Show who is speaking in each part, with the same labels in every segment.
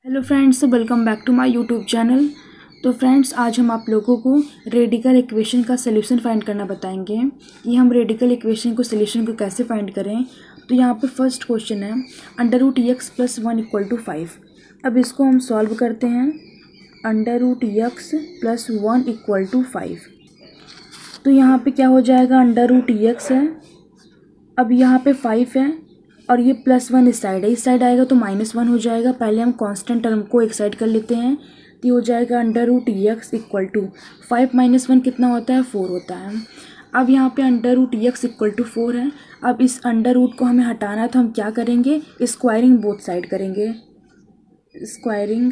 Speaker 1: Hello friends, welcome back to my YouTube channel. तो friends, आज हम आप लोगों को रेडिकल इक्वेशन का सलूशन फाइंड करना बताएंगे। ये हम रेडिकल इक्वेशन को सलूशन को कैसे फाइंड करें। तो यहाँ पे फर्स्ट क्वेश्चन है √x + 1 = 5। अब इसको हम सॉल्व करते हैं। √x + 1 = 5। तो यहाँ पे क्या हो जाएगा, √x है, अब यहाँ पे 5 है और ये +1 इस साइड है, इस साइड आएगा तो -1 हो जाएगा। पहले हम कांस्टेंट टर्म को एक साइड कर लेते हैं, तो ये हो जाएगा √x = 5 - 1 कितना होता है, 4 होता है। अब यहाँ पे √x = 4 है। अब इस √ को हमें हटाना है, तो हम क्या करेंगे, स्क्वायरिंग बोथ साइड करेंगे, स्क्वायरिंग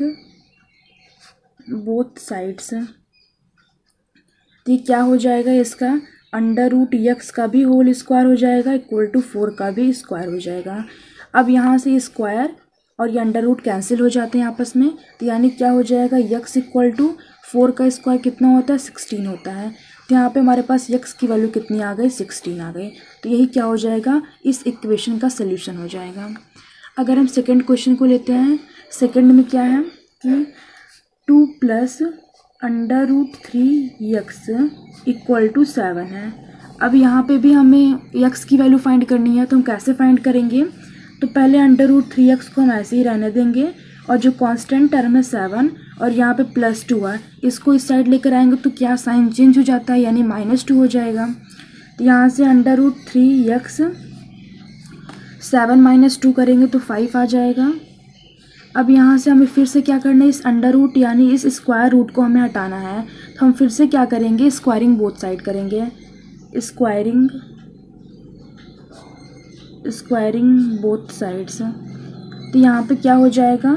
Speaker 1: बोथ साइड्स। तो ये क्या हो जाएगा, इसका √x का भी होल स्क्वायर हो जाएगा = 4 का भी स्क्वायर हो जाएगा। अब यहाँ से स्क्वायर और ये √ कैंसिल हो जाते हैं आपस में, तो यानी क्या हो जाएगा, x = 4 का स्क्वायर कितना होता है, 16 होता है। तो यहाँ पे हमारे पास x की वैल्यू कितनी आ गई, 16 आ गई। तो यही क्या हो जाएगा, इस इक्वेशन का सल्यूशन हो जाएगा। अगर हम सेकेंड क्वेश्चन को लेते हैं, सेकेंड में क्या है कि 2 + √3x = 7 है। अब यहाँ पे भी हमें x की वैल्यू फाइंड करनी है, तो हम कैसे फाइंड करेंगे। तो पहले √3x को हम ऐसे ही रहने देंगे और जो कांस्टेंट टर्म है 7 और यहाँ पे +2 है, इसको इस साइड लेकर आएंगे तो क्या साइन चेंज हो जाता है, यानी -2 हो जाएगा। तो यहाँ से √3x 7 - 2 करेंगे तो 5 आ जाएगा। अब यहाँ से हमें फिर से क्या करना है, इस √ यानी इस स्क्वायर रूट को हमें हटाना है, तो हम फिर से क्या करेंगे, स्क्वायरिंग बोथ साइड करेंगे, स्क्वायरिंग बोथ साइड्स। तो यहाँ पे क्या हो जाएगा,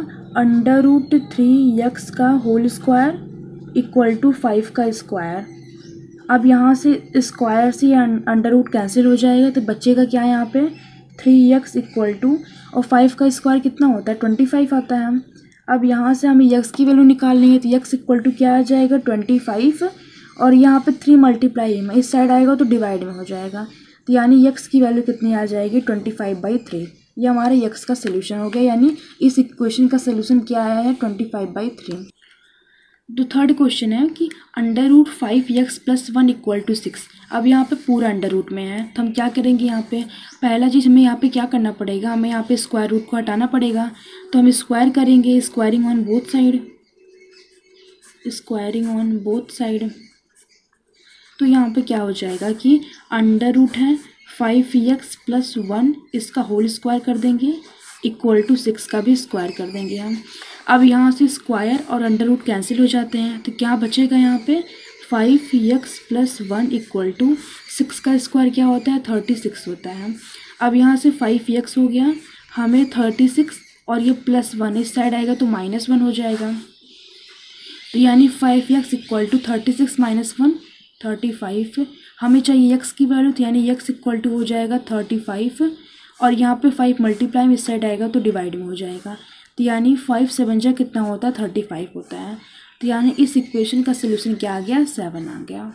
Speaker 1: √3x का होल स्क्वायर = 5 का स्क्वायर। अब यहाँ से स्क्वायर से √ कैंसिल हो जाएगा, तो बचेगा क्या यहाँ पे, 3x = और 5 का स्क्वायर कितना होता है, 25 आता है। अब यहाँ से हमें x की वैल्यू निकालनी है, तो x = क्या आ जाएगा, 25। और यहाँ पे 3 मल्टीप्लाई में इस साइड आएगा तो डिवाइड में हो जाएगा, तो यानी x की वैल्यू कितनी आ जाएगी, 25/3। ये हमारे x का सलूशन हो गया, यानी इस इक्वेशन का सलूशन क्या आया है, 25/3। तो थर्ड क्वेश्चन है कि √5x + 1 = 6। अब यहाँ पे पूरा √ में है, तो हम क्या करेंगे, यहाँ पे पहला चीज़ हमें यहाँ पे क्या करना पड़ेगा, हमें यहाँ पे स्क्वायर रूट को हटाना पड़ेगा। तो हम स्क्वायर करेंगे, squaring on both side, squaring on both side. तो यहाँ पे क्या हो जाएगा कि √ है 5x + 1, इसका होल स्क्वायर कर देंगे = 6 का भी स्क्वायर कर देंगे हम। अब यहाँ से स्क्वायर और √ कैंसिल हो जाते हैं, तो क्या बचेगा यहाँ पे, 5x + 1 = 6 का स्क्वायर क्या होता है, 36 होता है। अब यहाँ से 5x हो गया, हमें 36 और ये +1 इस साइड आएगा तो -1 हो जाएगा। तो यानी 5x = 36 - 1 35। हमें चाहिए x की वैल्यू, तो यानी x = हो जाएगा 35 और यहाँ पे 5 मल्टीप्लाई में इस साइड आएगा तो डिवाइड में हो जाएगा। तो यानी 5 × 7 कितना होता है, 35 होता है। तो यानी इस इक्वेशन का सलूशन क्या आ गया, 7 आ गया।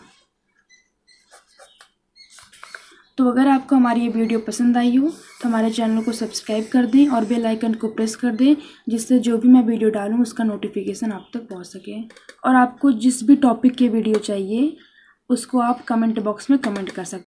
Speaker 1: तो अगर आपको हमारी ये वीडियो पसंद आई हो तो हमारे चैनल को सब्सक्राइब कर दें और बेल आइकन को प्रेस कर दें, जिससे जो भी मैं वीडियो डालूँ उसका नोटिफिकेशन आप तक पहुँच सके। और आपको जिस भी टॉपिक की वीडियो चाहिए उसको आप कमेंट बॉक्स में कमेंट कर सकते हैं।